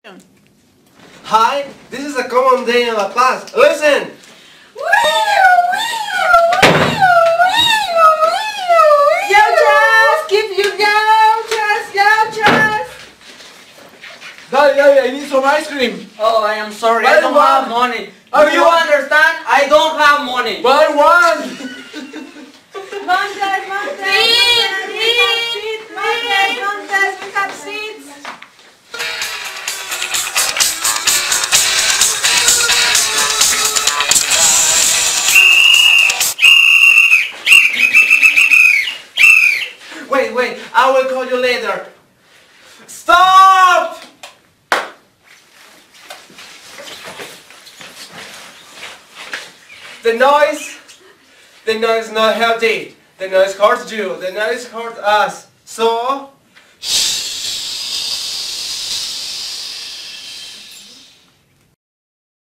Hi, this is a common day in La Paz. Listen! Yo, Chas! Keep you go! Chas! Yo, Chas! Daddy, I need some ice cream. Oh, I am sorry. Buy I don't one. have money. I Do you want- understand? I don't have money. Buy one. Montes, we have seats. Wait, I will call you later. Stop! The noise is not healthy. The noise hurts you. The noise hurts us. So,